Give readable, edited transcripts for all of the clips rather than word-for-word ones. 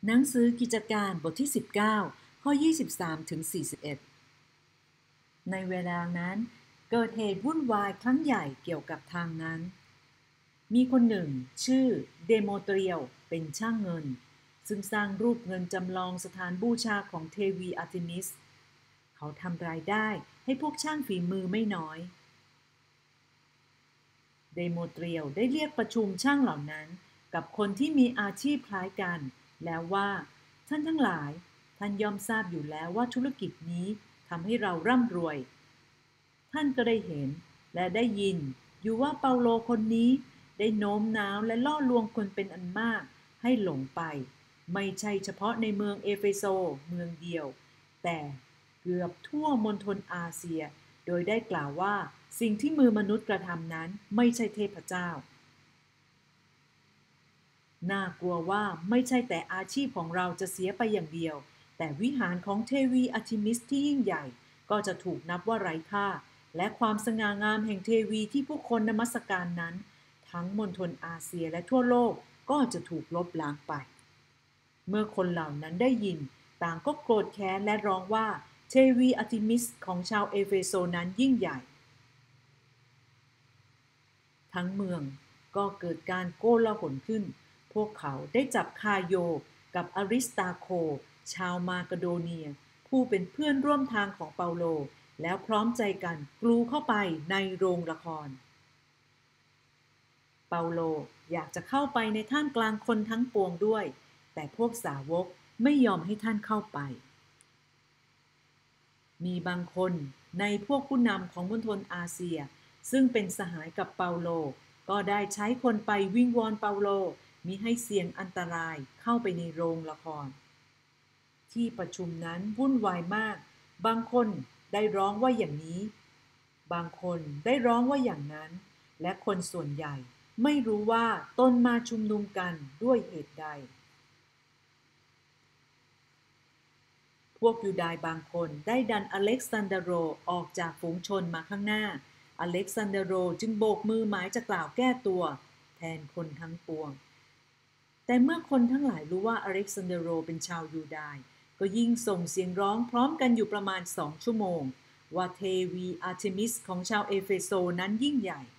หนังสือกิจการบทที่19ข้อ23ถึง41ในเวลานั้นเกิดเหตุวุ่นวายครั้งใหญ่เกี่ยวกับทางนั้นมีคนหนึ่งชื่อเดโมเตรียลเป็นช่างเงินซึ่งสร้างรูปเงินจำลองสถานบูชาของเทวีอาร์เทมิสเขาทำรายได้ให้พวกช่างฝีมือไม่น้อยเดโมเตรียลได้เรียกประชุมช่างเหล่านั้นกับคนที่มีอาชีพคล้ายกันแล้วว่าท่านทั้งหลายท่านย่อมทราบอยู่แล้วว่าธุรกิจนี้ทำให้เราร่ำรวยท่านก็ได้เห็นและได้ยินอยู่ว่าเปาโลคนนี้ได้โน้มน้าวและล่อลวงคนเป็นอันมากให้หลงไปไม่ใช่เฉพาะในเมืองเอเฟโซเมืองเดียวแต่เกือบทั่วมณฑลอาเซียโดยได้กล่าวว่าสิ่งที่มือมนุษย์กระทำนั้นไม่ใช่เทพเจ้าน่ากลัวว่าไม่ใช่แต่อาชีพของเราจะเสียไปอย่างเดียวแต่วิหารของเทวีอาร์เทมิสที่ยิ่งใหญ่ก็จะถูกนับว่าไร้ค่าและความสง่างามแห่งเทวีที่ผู้คนนมัสการนั้นทั้งมณฑลอาเซียและทั่วโลกก็จะถูกลบล้างไปเมื่อคนเหล่านั้นได้ยินต่างก็โกรธแค้นและร้องว่าเทวีอาร์เทมิสของชาวเอเฟโซนั้นยิ่งใหญ่ทั้งเมืองก็เกิดการโกลาหลขึ้นพวกเขาได้จับคาโยกับอริสตาโคชาวมาเกโดเนียผู้เป็นเพื่อนร่วมทางของเปาโลแล้วพร้อมใจกันกลูเข้าไปในโรงละครเปาโลอยากจะเข้าไปในท่ามกลางคนทั้งปวงด้วยแต่พวกสาวกไม่ยอมให้ท่านเข้าไปมีบางคนในพวกผู้นำของมณฑลอาเซียซึ่งเป็นสหายกับเปาโลก็ได้ใช้คนไปวิงวอนเปาโลมิให้เสี่ยงอันตรายเข้าไปในโรงละครที่ประชุมนั้นวุ่นวายมากบางคนได้ร้องว่าอย่างนี้บางคนได้ร้องว่าอย่างนั้นและคนส่วนใหญ่ไม่รู้ว่าตนมาชุมนุมกันด้วยเหตุใด พวกยูดายบางคนได้ดันอเล็กซานเดโรออกจากฝูงชนมาข้างหน้าอเล็กซานเดโรจึงโบกมือหมายจะกล่าวแก้ตัวแทนคนทั้งปวงแต่เมื่อคนทั้งหลายรู้ว่าอเล็กซานเดโรเป็นชาวยูดายก็ยิ่งส่งเสียงร้องพร้อมกันอยู่ประมาณ2 ชั่วโมงว่าเทวีอาร์เทมิสของชาวเอเฟโซนั้นยิ่งใหญ่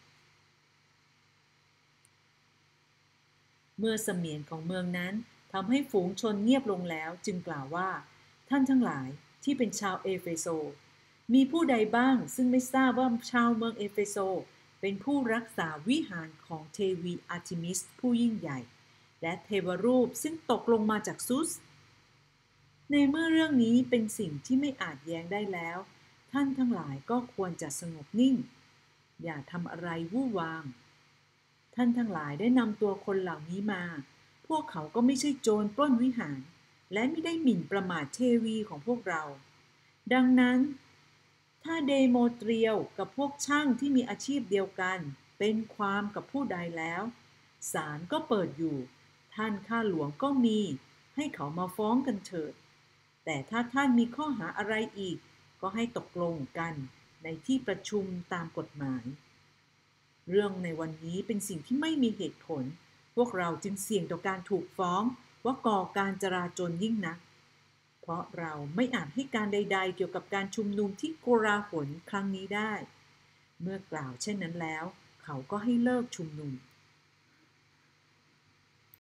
เมื่อเสมียนของเมืองนั้นทำให้ฝูงชนเงียบลงแล้วจึงกล่าวว่าท่านทั้งหลายที่เป็นชาวเอเฟโซมีผู้ใดบ้างซึ่งไม่ทราบว่าชาวเมืองเอเฟโซเป็นผู้รักษาวิหารของเทวีอาร์เทมิสผู้ยิ่งใหญ่และเทวรูปซึ่งตกลงมาจากซุสในเมื่อเรื่องนี้เป็นสิ่งที่ไม่อาจแย้งได้แล้วท่านทั้งหลายก็ควรจะสงบนิ่งอย่าทำอะไรวู่วามท่านทั้งหลายได้นำตัวคนเหล่านี้มาพวกเขาก็ไม่ใช่โจรปล้นวิหารและไม่ได้หมิ่นประมาทเทวีของพวกเราดังนั้นถ้าเดโมเตรียลกับพวกช่างที่มีอาชีพเดียวกันเป็นความกับผู้ใดแล้วศาลก็เปิดอยู่ท่านข้าหลวงก็มีให้เขามาฟ้องกันเถิดแต่ถ้าท่านมีข้อหาอะไรอีกก็ให้ตกลงกันในที่ประชุมตามกฎหมายเรื่องในวันนี้เป็นสิ่งที่ไม่มีเหตุผลพวกเราจึงเสี่ยงต่อการถูกฟ้องว่าก่อการจราจลยิ่งนักเพราะเราไม่อาจให้การใดๆเกี่ยวกับการชุมนุมที่โกลาหลครั้งนี้ได้เมื่อกล่าวเช่นนั้นแล้วเขาก็ให้เลิกชุมนุม